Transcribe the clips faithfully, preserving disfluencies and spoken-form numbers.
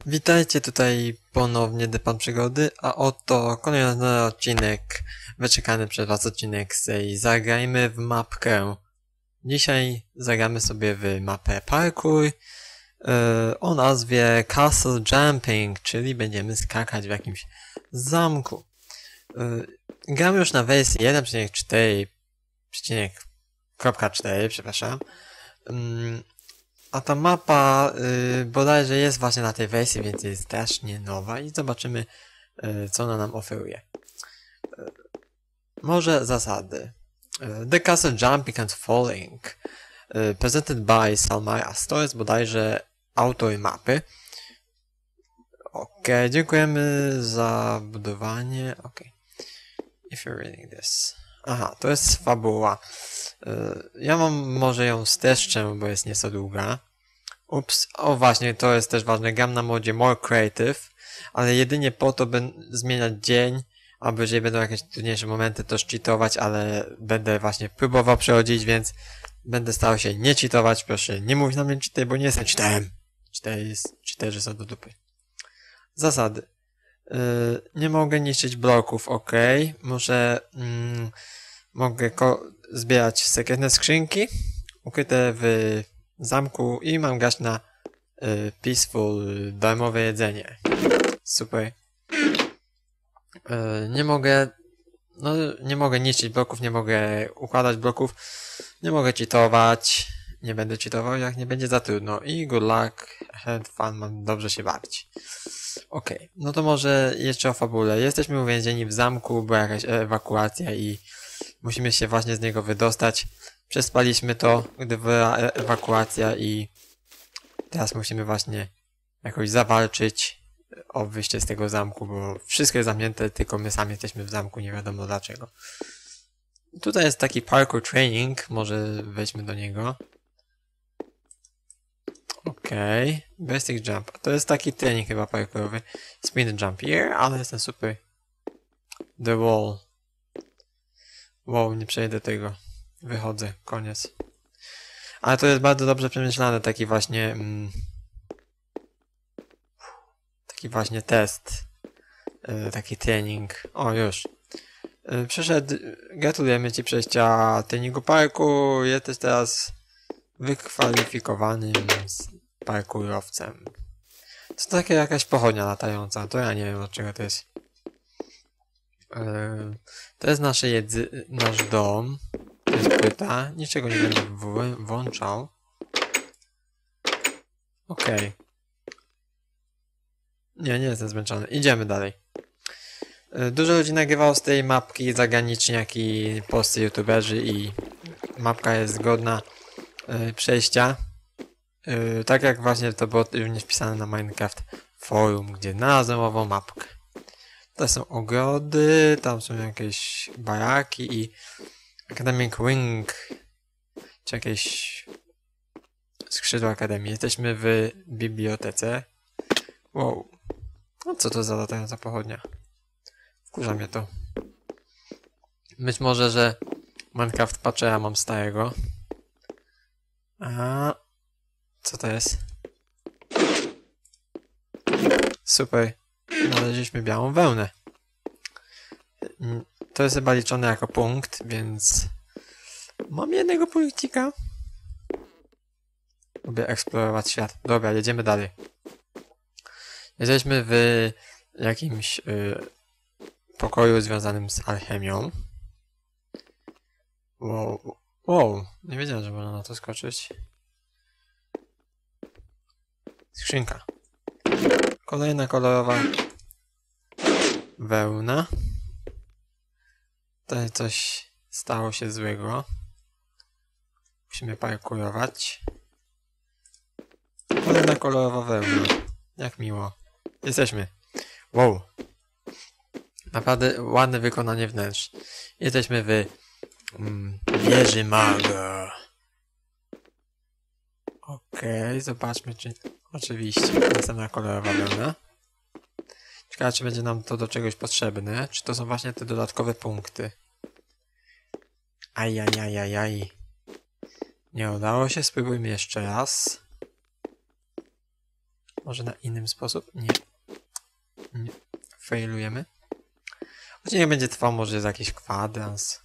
Witajcie tutaj ponownie Dypan Przygody, a oto kolejny odcinek, wyczekany przez was odcinek z tej Zagrajmy w mapkę. Dzisiaj zagramy sobie w mapę parkour yy, o nazwie Castle Jumping, czyli będziemy skakać w jakimś zamku. Yy, gram już na wersji jeden przecinek cztery, cztery, przepraszam. Yy, A ta mapa yy, bodajże jest właśnie na tej wersji, więc jest strasznie nowa i zobaczymy, yy, co ona nam oferuje. Yy, może zasady. Yy, The Castle Jumping and Falling. Yy, presented by Salmaras. To jest bodajże autor mapy. Ok, dziękujemy za budowanie. Ok. If you're reading this. Aha, to jest fabuła. Yy, ja mam może ją streszczę, bo jest nieco długa. Ups, o właśnie, to jest też ważne. Gram na modzie More Creative, ale jedynie po to, by zmieniać dzień, albo jeżeli będą jakieś trudniejsze momenty, to cheatować, ale będę właśnie próbował przechodzić, więc będę starał się nie cheatować. Proszę, nie mów na mnie cheater, bo nie jestem cheaterem. Cheaterzy, cheaterzy są do dupy. Zasady. Yy, nie mogę niszczyć bloków, ok. Muszę... Mm, mogę zbierać sekretne skrzynki ukryte w zamku i mam grać na y, peaceful, darmowe jedzenie. Super. Y, nie mogę... No, nie mogę niszczyć bloków, nie mogę układać bloków, nie mogę cheatować, nie będę cheatował, jak nie będzie za trudno. I good luck, had fun, mam dobrze się bawić. Okej, okay. No to może jeszcze o fabule. Jesteśmy uwięzieni w zamku, była jakaś ewakuacja i musimy się właśnie z niego wydostać. Przespaliśmy to, gdy była ewakuacja i teraz musimy właśnie jakoś zawalczyć o wyjście z tego zamku, bo wszystko jest zamknięte, tylko my sami jesteśmy w zamku, nie wiadomo dlaczego. Tutaj jest taki parkour training, może wejdźmy do niego. Okej, okay. Basic jump. To jest taki trening chyba parkourowy. Spin jump here, ale jestem super. The wall. Wow, nie przejdę tego. Wychodzę, koniec. Ale to jest bardzo dobrze przemyślane, taki właśnie... Mm, taki właśnie test. Yy, taki trening. O, już. Yy, przyszedł... Gratulujemy ci przejścia treningu parku. Jesteś teraz wykwalifikowanym parkurowcem. To takie jakaś pochodnia latająca. To ja nie wiem, od czego to jest. Yy, to jest nasze jedzy... nasz dom. To jest płyta. Niczego nie będę włączał. Okej. Okay. Nie, nie jestem zmęczony. Idziemy dalej. Dużo ludzi nagrywało z tej mapki, zagranicznie, jak i polscy youtuberzy i mapka jest zgodna yy, przejścia. Yy, tak jak właśnie to było również wpisane na Minecraft forum, gdzie znalazłem ową mapkę. To są ogrody, tam są jakieś baraki i Academic Wing, czy jakieś skrzydła Akademii. Jesteśmy w bibliotece. Wow. No co to za latająca pochodnia? Wkurza mnie to. Być może, że Minecraft Patchera mam starego. A co to jest? Super. Znaleźliśmy białą wełnę. To jest chyba liczone jako punkt, więc mam jednego punkcika. Lubię eksplorować świat. Dobra, jedziemy dalej. Jesteśmy w jakimś y, pokoju związanym z alchemią. Wow, wow, nie wiedziałem, że można na to skoczyć. Skrzynka. Kolejna kolorowa wełna. Tutaj coś stało się złego. Musimy parkurować. Kolejna kolorowa wełna. Jak miło. Jesteśmy. Wow. Naprawdę ładne wykonanie wnętrz. Jesteśmy w mm, wieży maga. Okej, okay, zobaczmy czy... Oczywiście, następna kolorowa wełna. Ciekawe, czy będzie nam to do czegoś potrzebne. Czy to są właśnie te dodatkowe punkty. Ajajajajaj. Nie udało się, spróbujmy jeszcze raz. Może na inny sposób? Nie. Nie. Failujemy. Odcinek będzie trwał może z jakiś kwadrans.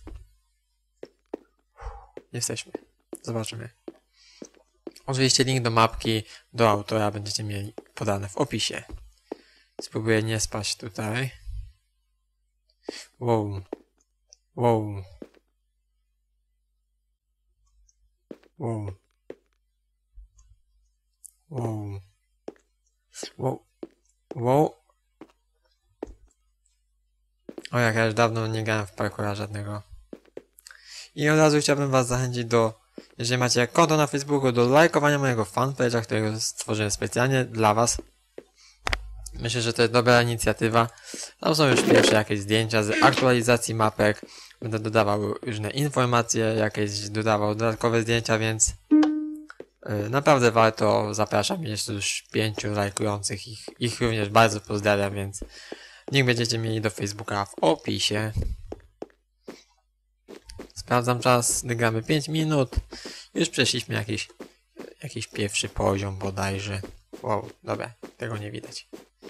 Jesteśmy. Zobaczymy. Oczywiście link do mapki, do autora będziecie mieli podane w opisie. Spróbuję nie spaść tutaj. Wow. Wow. Wow. Wow. Wow. Wow. O, jak ja już dawno nie grałem w parkoura żadnego. I od razu chciałbym was zachęcić do, jeżeli macie konto na Facebooku, do lajkowania mojego fanpage'a, którego stworzyłem specjalnie dla was. Myślę, że to jest dobra inicjatywa. Tam są już pierwsze jakieś zdjęcia z aktualizacji mapek. Będę dodawał różne informacje, jakieś dodawał dodatkowe zdjęcia, więc yy, naprawdę warto. Zapraszam, jest już pięciu lajkujących. Ich, ich również bardzo pozdrawiam, więc link będziecie mieli do Facebooka w opisie. Sprawdzam czas, gramy pięć minut. Już przeszliśmy jakiś, jakiś pierwszy poziom bodajże. Wow, dobra, tego nie widać.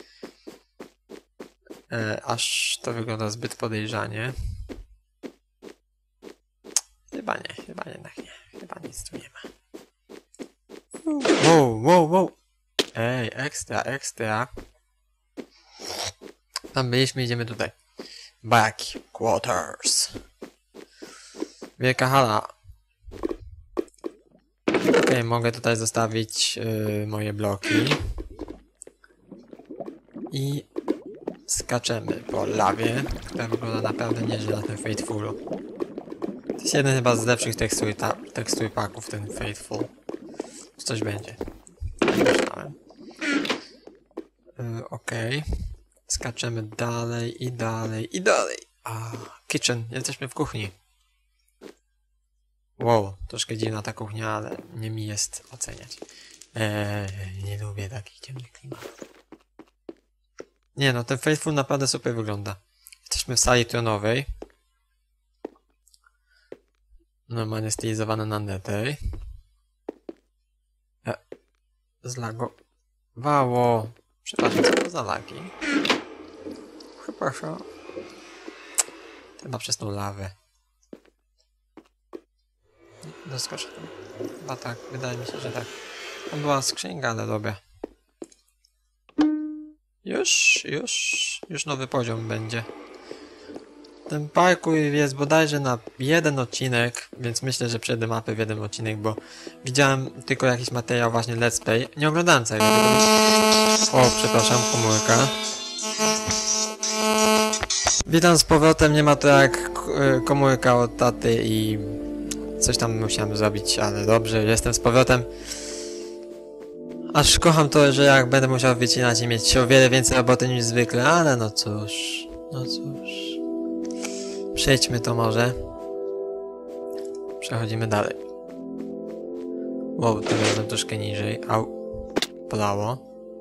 E, aż to wygląda zbyt podejrzanie. Chyba nie, chyba jednak nie. Chyba nic tu nie ma. Wow, wow, wow. Ej, ekstra, ekstra. Tam byliśmy, idziemy tutaj. Back quarters. Wielka hala. Ok, mogę tutaj zostawić yy, moje bloki. I skaczemy po lawie, która wygląda naprawdę nieźle na tym Fatefulu. To jest jeden chyba z lepszych tekstur, ta, tekstur paków, ten Fateful. Coś będzie. Myślałem. Yy, ok. Skaczemy dalej i dalej i dalej. A, kitchen. Jesteśmy w kuchni. Wow, troszkę dziwna ta kuchnia, ale nie mi jest oceniać. Eee, nie lubię takich ciemnych klimatów. Nie no, ten Faithful naprawdę super wygląda. Jesteśmy w sali tronowej. Normalnie stylizowane na netej. E, zlagowało. Przepraszam, co to za lagi? Przepraszam. Chyba przez tą lawę. Doskoczę tam. Chyba tak, wydaje mi się, że tak. Tam była skrzynka, ale dobra. Już, już, już nowy poziom będzie. Ten parkour jest bodajże na jeden odcinek, więc myślę, że przejdę mapę w jeden odcinek, bo widziałem tylko jakiś materiał właśnie let's play. Nie oglądałem całego tego. O, przepraszam, komórka. Witam z powrotem, nie ma to jak komórka od taty i coś tam musiałem zrobić, ale dobrze, jestem z powrotem. Aż kocham to, że jak będę musiał wycinać i mieć o wiele więcej roboty niż zwykle, ale no cóż, no cóż. Przejdźmy to może. Przechodzimy dalej. Wow, tym razem troszkę niżej. Au. Polało.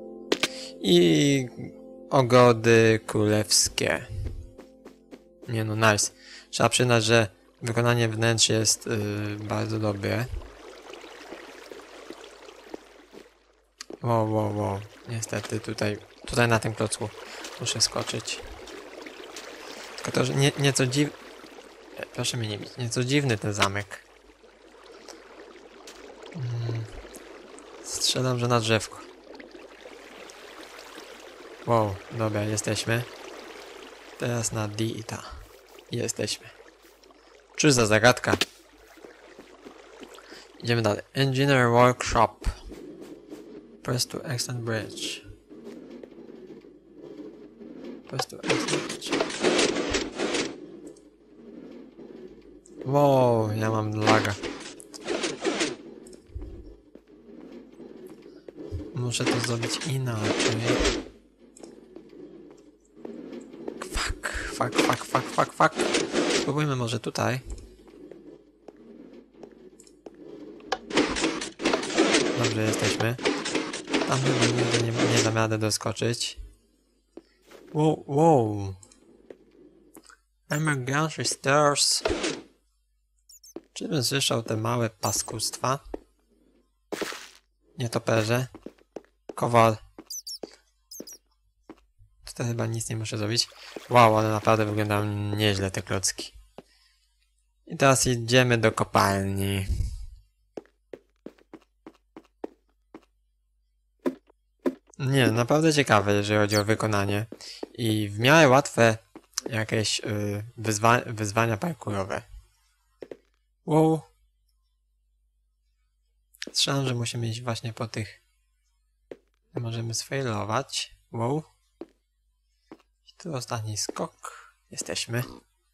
I ogrody królewskie. Nie no, nice. Trzeba przyznać, że wykonanie wnętrz jest yy, bardzo dobre. Wow, wow, wow. Niestety tutaj, tutaj na tym klocku muszę skoczyć. Tylko to, że nie, nieco dziw... Proszę mnie nie bić. Nieco dziwny ten zamek. Hmm. Strzelam, że na drzewko. Wow, dobra, jesteśmy. Teraz na D i ta. Jesteśmy. Cóż za zagadka. Idziemy dalej. Engineer Workshop. Press to extend bridge. Press to extend bridge. Wow, ja mam laga. Muszę to zrobić inaczej. Fuck, fuck, fuck, fuck, fuck, fuck. Spróbujmy może tutaj. Dobrze, jesteśmy. Tam chyba nigdy nie, nie dam radę doskoczyć. Wow, wow. Emergency stairs. Czy bym słyszał te małe paskustwa? Nietoperze. Kowal. Tutaj chyba nic nie muszę zrobić. Wow, ale naprawdę wyglądają nieźle te klocki. I teraz idziemy do kopalni. Nie, naprawdę ciekawe, jeżeli chodzi o wykonanie. I w miarę łatwe jakieś yy, wyzwa wyzwania parkurowe. Wow. Strzelam, że musimy iść właśnie po tych. Możemy sfailować. Wow. I tu ostatni skok. Jesteśmy.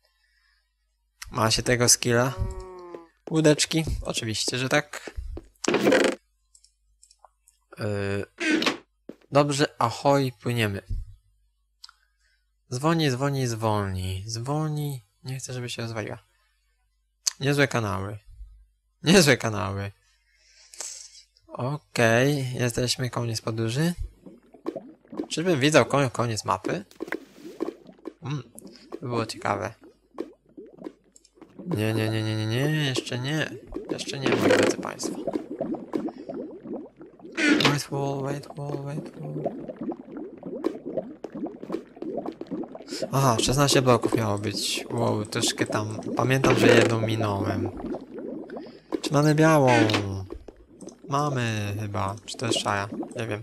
Ma się tego skilla. Łódeczki? Oczywiście, że tak. Yy. Dobrze, ahoj, płyniemy. Zwolnij, zwolnij, zwolnij. Zwolnij. Nie chcę, żeby się rozwaliła. Niezłe kanały. Niezłe kanały. Okej, okay, jesteśmy koniec podróży. Czyżbym widział koń koniec mapy? Hmm, to było ciekawe. Nie, nie, nie, nie, nie, nie, jeszcze nie. Jeszcze nie, moi drodzy państwo. Wait wall, wait wall, wait wall. Aha, szesnaście bloków miało być. Wow, troszkę tam. Pamiętam, że jedną minąłem. Czy mamy białą? Mamy chyba. Czy to jest szaja? Nie wiem.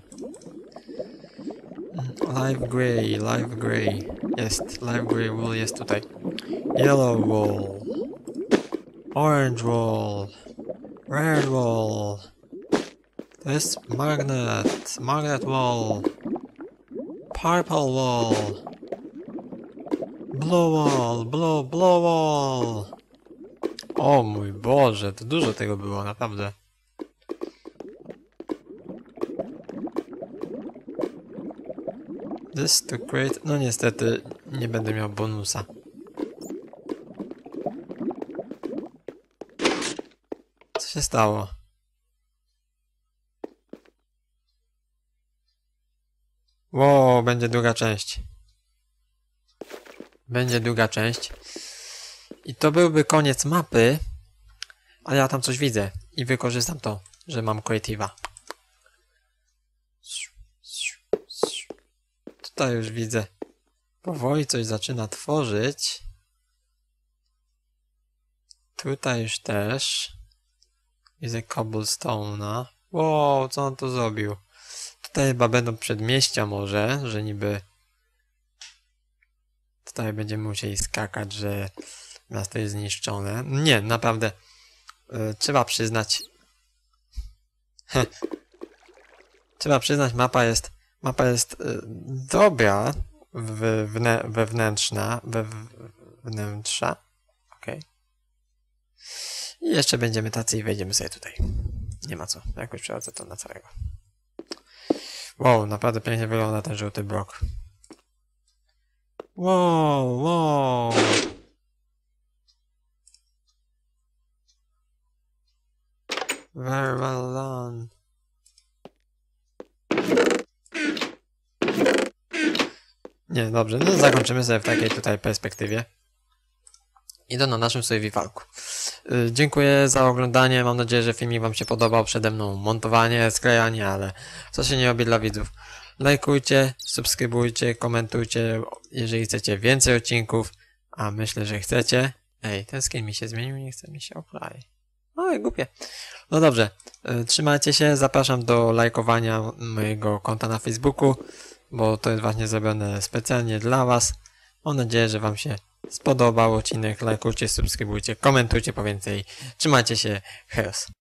Live grey, live grey. Jest, live grey wool jest tutaj. Yellow wool. Orange wool. Red wool. To jest magnet. Magnet wool. Purple wool. Blue wall. Blue, blue wall. O mój Boże, to dużo tego było, naprawdę. This to create... No niestety, nie będę miał bonusa. Co się stało? Wow, będzie druga część. Będzie druga część. I to byłby koniec mapy, ale ja tam coś widzę i wykorzystam to, że mam creative'a. Tutaj już widzę. Powoli coś zaczyna tworzyć. Tutaj już też. Widzę cobblestone'a. Wow, co on tu zrobił? Tutaj chyba będą przedmieścia może, że niby... Tutaj będziemy musieli skakać, że miasto jest zniszczone. Nie, naprawdę. Yy, trzeba przyznać... trzeba przyznać, mapa jest... Mapa jest yy, dobra. Wewnę wewnętrzna. Wewnętrza. Okej. Okay. I jeszcze będziemy tacy i wejdziemy sobie tutaj. Nie ma co. Jakoś przechodzę to na całego. Wow, naprawdę pięknie wygląda ten żółty blok. Wow, wow. Very well done. Nie, dobrze, no zakończymy sobie w takiej tutaj perspektywie. Idę na naszym survivalku. Yy, dziękuję za oglądanie, mam nadzieję, że filmik wam się podobał. Przede mną montowanie, sklejanie, ale co się nie robi dla widzów. Lajkujcie, subskrybujcie, komentujcie, jeżeli chcecie więcej odcinków, a myślę, że chcecie. Ej, ten skin mi się zmienił, nie chce mi się oklej. Oj, głupie. No dobrze, yy, trzymajcie się, zapraszam do lajkowania mojego konta na Facebooku, bo to jest właśnie zrobione specjalnie dla was. Mam nadzieję, że wam się spodobał odcinek. Lajkujcie, subskrybujcie, komentujcie po więcej. Trzymajcie się, hejos.